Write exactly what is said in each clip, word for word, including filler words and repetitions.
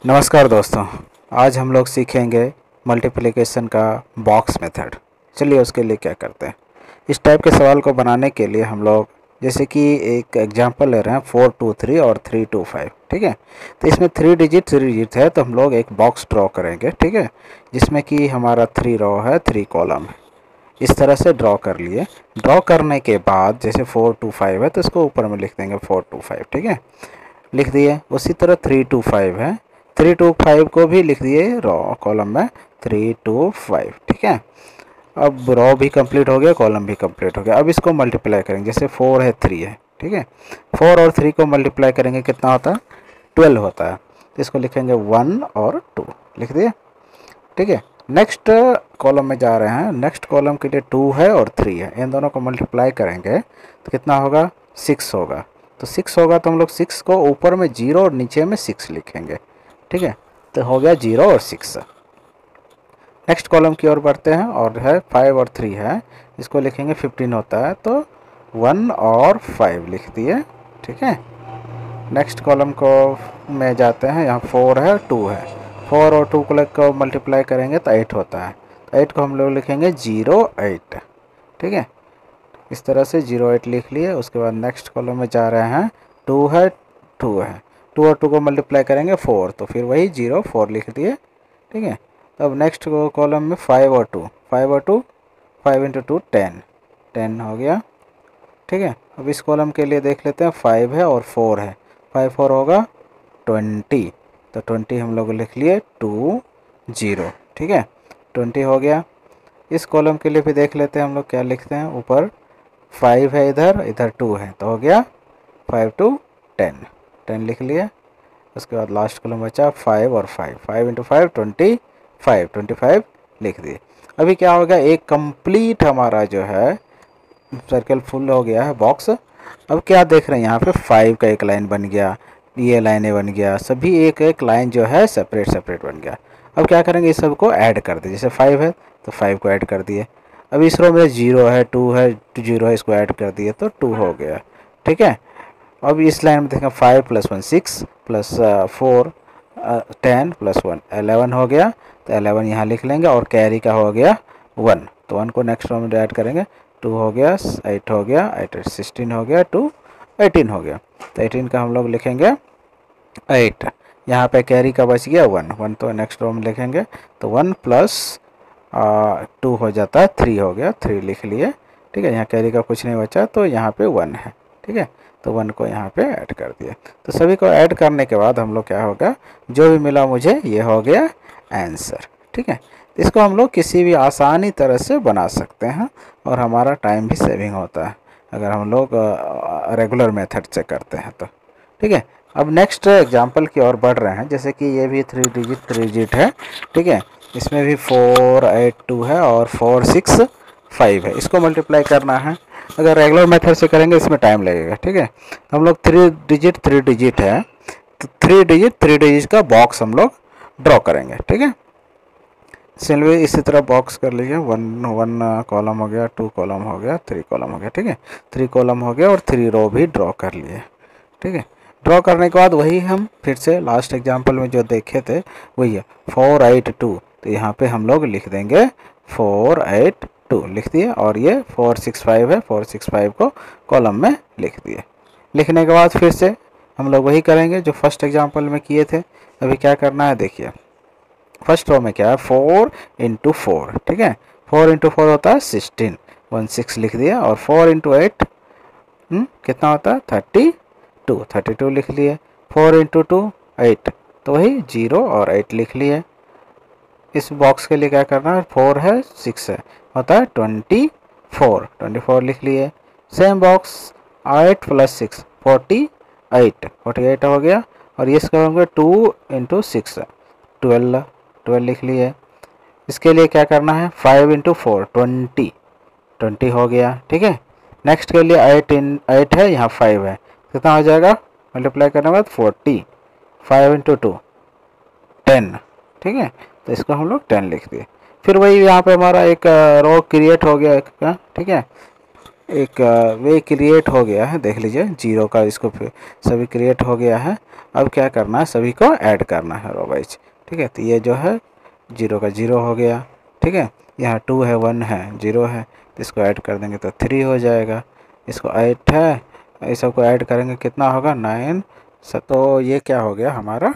नमस्कार दोस्तों, आज हम लोग सीखेंगे मल्टीप्लिकेशन का बॉक्स मेथड। चलिए उसके लिए क्या करते हैं। इस टाइप के सवाल को बनाने के लिए हम लोग जैसे कि एक एग्जांपल ले रहे हैं फोर टू थ्री और थ्री टू फाइव। ठीक है, तो इसमें थ्री डिजिट थ्री डिजिट है, तो हम लोग एक बॉक्स ड्रॉ करेंगे। ठीक है, जिसमें कि हमारा थ्री रो है, थ्री कॉलम है। इस तरह से ड्रॉ कर लिए। ड्रॉ करने के बाद जैसे फोर टू फाइव है तो इसको ऊपर में लिख देंगे फोर टू फाइव। ठीक है, लिख दिए। उसी तरह थ्री टू फाइव है, थ्री टू फाइव को भी लिख दिए रो कॉलम में थ्री टू फाइव। ठीक है, अब रो भी कंप्लीट हो गया, कॉलम भी कंप्लीट हो गया। अब इसको मल्टीप्लाई करेंगे, जैसे फोर है, थ्री है। ठीक है, फोर और थ्री को मल्टीप्लाई करेंगे कितना होता है, ट्वेल्व होता है। तो इसको लिखेंगे वन और टू, लिख दिए। ठीक है, नेक्स्ट कॉलम में जा रहे हैं। नेक्स्ट कॉलम के लिए टू है और थ्री है, इन दोनों को मल्टीप्लाई करेंगे तो कितना होगा, सिक्स होगा। तो सिक्स होगा तो हम लोग सिक्स को ऊपर में जीरो और नीचे में सिक्स लिखेंगे। ठीक है, तो हो गया जीरो और सिक्स। नेक्स्ट कॉलम की ओर बढ़ते हैं और है फाइव और थ्री है, इसको लिखेंगे फिफ्टीन होता है, तो वन और फाइव लिख दिए। ठीक है, नेक्स्ट कॉलम को में जाते हैं, यहाँ फोर है, टू है। फोर और टू को मल्टीप्लाई करेंगे तो एट होता है, तो एट को हम लोग लिखेंगे जीरो एट। ठीक है, इस तरह से जीरो एट लिख लिए। उसके बाद नेक्स्ट कॉलम में जा रहे हैं, टू है, टू है, टू और टू को मल्टीप्लाई करेंगे फोर, तो फिर वही जीरो फोर लिख दिए। ठीक है, तो अब नेक्स्ट कॉलम में फाइव और टू, फाइव और two, five into two ten, ten हो गया। ठीक है, अब इस कॉलम के लिए देख लेते हैं, फाइव है और फोर है, फाइव फोर होगा ट्वेंटी, तो ट्वेंटी हम लोग लिख लिए टू जीरो। ठीक है, ट्वेंटी हो गया। इस कॉलम के लिए भी देख लेते हैं हम लोग क्या लिखते हैं। ऊपर फाइव है, इधर इधर टू है, तो हो गया फाइव टू टेन, टेन लिख लिए। उसके बाद लास्ट कॉलम बचा फाइव और five, five into five twenty five, twenty five लिख दिए। अभी क्या हो गया, एक कंप्लीट हमारा जो है सर्कल फुल हो गया है बॉक्स। अब क्या देख रहे हैं यहाँ पे, फाइव का एक लाइन बन गया, ये लाइनें बन गया, सभी एक एक लाइन जो है सेपरेट सेपरेट बन गया। अब क्या करेंगे, इस सब को ऐड कर दिए। जैसे फाइव है तो फाइव को ऐड कर दिए। अब इस रो में जीरो है, टू है, टू जीरो है, इसको ऐड कर दिए तो टू हो गया। ठीक है, अब इस लाइन में देखें, five plus one six, plus four ten, plus one eleven हो गया, तो एलेवन यहाँ लिख लेंगे। और कैरी का हो गया वन, तो वन को नेक्स्ट रो में ऐड करेंगे, टू हो गया, एट हो गया, एट सिक्सटीन हो गया, टू एटीन हो गया, तो एटीन का हम लोग लिखेंगे एट। यहाँ पे कैरी का बच गया वन, वन तो नेक्स्ट रो में लिखेंगे, तो वन प्लस टू हो जाता है थ्री हो गया, थ्री लिख लिए। ठीक है, यहाँ कैरी का कुछ नहीं बचा, तो यहाँ पे वन है। ठीक है, तो वन को यहाँ पे ऐड कर दिया। तो सभी को ऐड करने के बाद हम लोग क्या होगा, जो भी मिला मुझे ये हो गया आंसर। ठीक है, इसको हम लोग किसी भी आसानी तरह से बना सकते हैं और हमारा टाइम भी सेविंग होता है अगर हम लोग रेगुलर मेथड से करते हैं तो। ठीक है, अब नेक्स्ट एग्जांपल की ओर बढ़ रहे हैं। जैसे कि ये भी थ्री डिजिट थ्री डिजिट है। ठीक है, इसमें भी फोर एट टू है और फोर सिक्स फाइव है, इसको मल्टीप्लाई करना है। अगर रेगुलर मेथड से करेंगे इसमें टाइम लगेगा। ठीक है, हम लोग थ्री डिजिट थ्री डिजिट है, तो थ्री डिजिट थ्री डिजिट का बॉक्स हम लोग ड्रॉ करेंगे। ठीक है, चलिए इसी तरह बॉक्स कर लीजिए। वन वन कॉलम हो गया, टू कॉलम हो गया, थ्री कॉलम हो गया। ठीक है, थ्री कॉलम हो गया और थ्री रो भी ड्रॉ कर लिए। ठीक है, ड्रॉ करने के बाद वही हम फिर से लास्ट एग्जांपल में जो देखे थे वही है, फोर एट टू, तो यहाँ पे हम लोग लिख देंगे फोर एट टू, लिख दिए। और ये फोर सिक्स फाइव है, फोर सिक्स फाइव को कॉलम में लिख दिए। लिखने के बाद फिर से हम लोग वही करेंगे जो फर्स्ट एग्जाम्पल में किए थे। अभी क्या करना है देखिए, फर्स्ट रो में क्या है, फोर इंटू फोर। ठीक है, फोर इंटू फोर होता है सिक्सटीन, वन सिक्स लिख दिया। और फोर इंटू एट कितना होता है, थर्टी टू, थर्टी टू लिख लिए। फोर इंटू टू एट, तो वही जीरो और एट लिख लिए। इस बॉक्स के लिए क्या करना है, फोर है सिक्स है, होता है ट्वेंटी फोर, ट्वेंटी फोर लिख लिए। Same box, eight plus six forty eight, forty eight हो गया। और ये इसका होंगे two into six twelve, twelve लिख लिए। इसके लिए क्या करना है, five into four twenty, twenty हो गया। ठीक है, नेक्स्ट के लिए एट इन एट है, यहाँ फाइव है, कितना हो जाएगा, मल्टीप्लाई करने के बाद forty, five into two ten. ठीक है, तो इसको हम लोग टेन लिख दिए। फिर वही यहाँ पे हमारा एक रो क्रिएट हो गया एक का। ठीक है, एक वे क्रिएट हो गया है, देख लीजिए जीरो का, इसको सभी क्रिएट हो गया है। अब क्या करना है, सभी को ऐड करना है रो वाइज। ठीक है, तो ये जो है जीरो का जीरो हो गया। ठीक है, यहाँ टू है, वन है, जीरो है, तो इसको ऐड कर देंगे तो थ्री हो जाएगा। इसको एट है, इस सबको ऐड करेंगे कितना होगा, नाइन। तो ये क्या हो गया हमारा,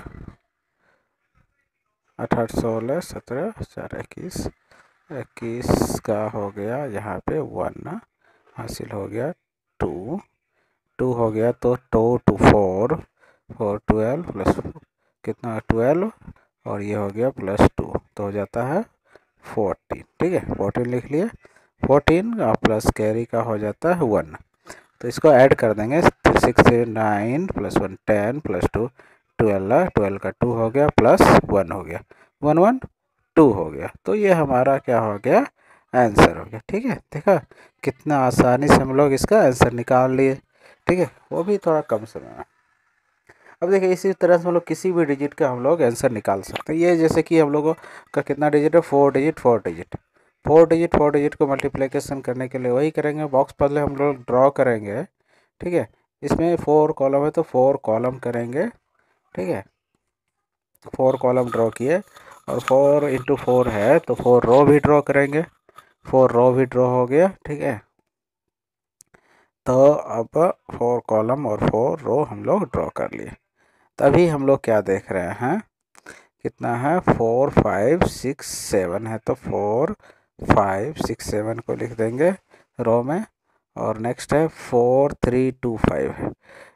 अठारह सोलह सत्रह चार इक्कीस, इक्कीस का हो गया यहाँ पे वन हासिल हो गया, टू टू हो गया, तो two two four, four twelve plus कितना ट्वेल्व, और ये हो गया प्लस टू, तो हो जाता है फोर्टीन। ठीक है, फोर्टीन लिख लिए, फोर्टीन और प्लस कैरी का हो जाता है वन। तो इसको ऐड कर देंगे, six nine plus one ten plus two twelve, twelve का टू हो गया प्लस वन हो गया, वन वन टू हो गया। तो ये हमारा क्या हो गया, आंसर हो गया। ठीक है, देखा कितना आसानी से हम लोग इसका आंसर निकाल लिए। ठीक है, वो भी थोड़ा कम समय में। अब देखिए इसी तरह से हम लोग किसी भी डिजिट का हम लोग आंसर निकाल सकते हैं। ये जैसे कि हम लोगों का कितना डिजिट है, four digit four digit four digit four digit को मल्टीप्लिकेशन करने के लिए वही करेंगे, बॉक्स पहले हम लोग ड्रॉ करेंगे। ठीक है, इसमें फोर कॉलम है तो फोर कॉलम करेंगे। ठीक है, फोर कॉलम ड्रॉ किए, और फोर इंटू फोर है तो फोर रो भी ड्रॉ करेंगे, फोर रो भी ड्रॉ हो गया। ठीक है, तो अब फोर कॉलम और फोर रो हम लोग ड्रॉ कर लिए। तभी हम लोग क्या देख रहे हैं, कितना है, फोर फाइव सिक्स सेवन है, तो फोर फाइव सिक्स सेवन को लिख देंगे रो में, और नेक्स्ट है फोर थ्री टू फाइव है।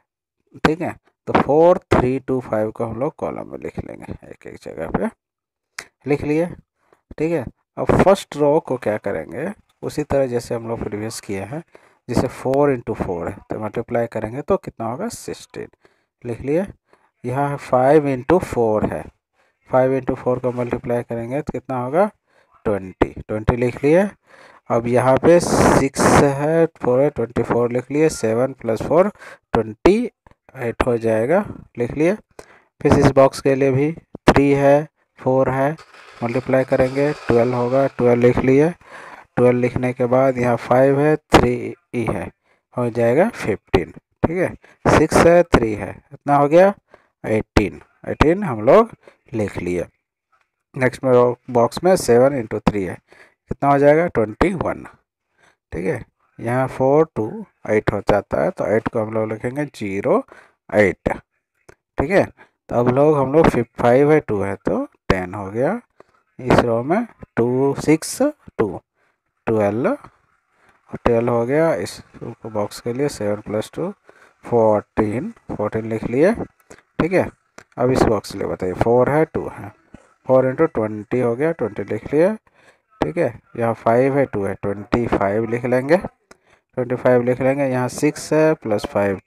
ठीक है, तो फोर थ्री टू फाइव को हम लोग कॉलम में लिख लेंगे, एक एक जगह पे लिख लिए। ठीक है, अब फर्स्ट रो को क्या करेंगे, उसी तरह जैसे हम लोग प्रीवियस किए हैं, जैसे फोर इंटू फोर है तो मल्टीप्लाई करेंगे तो कितना होगा, सिक्सटीन लिख लिए। यहाँ फाइव इंटू फोर है, फाइव इंटू फोर को मल्टीप्लाई करेंगे तो कितना होगा, ट्वेंटी ट्वेंटी लिख लिए। अब यहाँ पे सिक्स है, फोर है, ट्वेंटी फोर लिख लिए, seven plus four twenty eight हो जाएगा, लिख लिए। फिर इस बॉक्स के लिए भी थ्री है, फोर है, मल्टीप्लाई करेंगे ट्वेल्व होगा, ट्वेल्व लिख लिए। ट्वेल्व लिखने के बाद यहाँ फाइव है, थ्री ई है, हो जाएगा फिफ्टीन। ठीक है, सिक्स है, थ्री है, इतना हो गया एटीन, एटीन हम लोग लिख लिए। नेक्स्ट में बॉक्स में सेवन इंटू थ्री है, कितना हो जाएगा, ट्वेंटी वन। ठीक है, यहाँ फोर टू एट हो जाता है, तो एट को हम लोग लिखेंगे जीरो एट। ठीक है, तो अब लोग हम लोग फाइव है, टू है, तो टेन हो गया। इस रो में two six two twelve, twelve हो गया। इस बॉक्स के लिए seven plus two fourteen, fourteen लिख लिए। ठीक है, अब इस बॉक्स के लिए बताइए, फोर है, टू है, फोर इंटू ट्वेंटी हो गया, ट्वेंटी लिख लिए। ठीक है, यहाँ फाइव है, टू है, ट्वेंटी फाइव लिख लेंगे, ट्वेंटी फाइव लिख लेंगे। यहाँ सिक्स है प्लस फाइव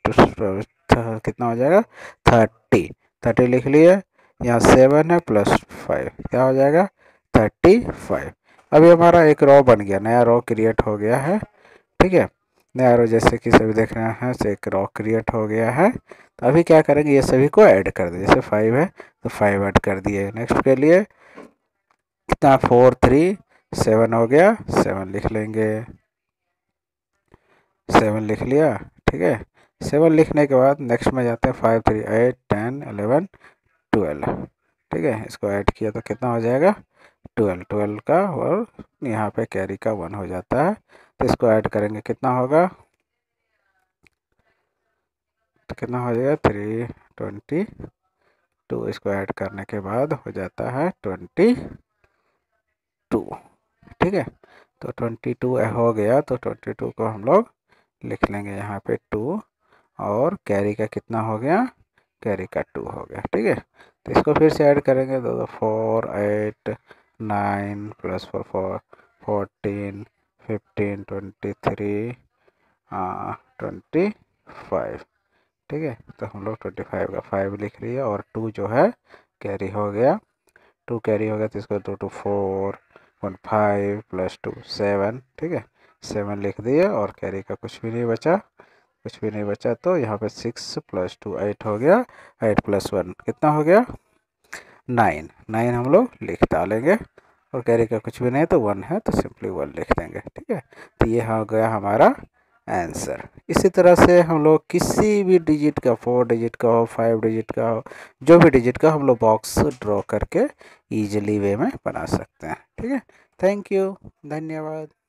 कितना हो जाएगा, थर्टी, थर्टी लिख लिए। यहाँ सेवन है प्लस फाइव क्या हो जाएगा, थर्टी फाइव। अभी हमारा एक रो बन गया, नया रो क्रिएट हो गया है। ठीक है, नया रो जैसे कि सभी देख रहे हैं, से एक रो क्रिएट हो गया है। तो अभी क्या करेंगे, ये सभी को ऐड कर दें, जैसे फाइव है तो फाइव ऐड कर दिए। नेक्स्ट के लिए कितना, फोर थ्री सेवन हो गया, सेवन लिख लेंगे, सेवन लिख लिया। ठीक है, सेवन लिखने के बाद नेक्स्ट में जाते हैं, five three eight ten eleven twelve. ठीक है, इसको ऐड किया तो कितना हो जाएगा, ट्वेल्व, ट्वेल्व का, और यहाँ पे कैरी का वन हो जाता है। तो इसको ऐड करेंगे कितना होगा, तो कितना हो जाएगा, थ्री ट्वेंटी टू, इसको ऐड करने के बाद हो जाता है ट्वेंटी टू। ठीक है, तो ट्वेंटी टू हो गया, तो ट्वेंटी टू को हम लोग लिख लेंगे यहाँ पे टू, और कैरी का कितना हो गया, कैरी का टू हो गया। ठीक है, तो इसको फिर से ऐड करेंगे तो four eight nine plus four four fourteen fifteen twenty three twenty five. ठीक है, तो हम लोग ट्वेंटी फाइव का फाइव लिख रही है, और टू जो है कैरी हो गया, टू कैरी हो गया, तो इसको two two four one five plus two seven. ठीक है, सेवन लिख दिए, और कैरी का कुछ भी नहीं बचा, कुछ भी नहीं बचा, तो यहाँ पे सिक्स प्लस टू एट हो गया, एट प्लस वन कितना हो गया, नाइन, नाइन हम लोग लिख डालेंगे, और कैरी का कुछ भी नहीं तो वन है तो सिंपली वन लिख देंगे। ठीक है, तो ये हो गया हमारा आंसर। इसी तरह से हम लोग किसी भी डिजिट का, फोर डिजिट का हो, फाइव डिजिट का हो, जो भी डिजिट का हम लोग बॉक्स ड्रॉ करके ईजिली वे में बना सकते हैं। ठीक है, थैंक यू, धन्यवाद।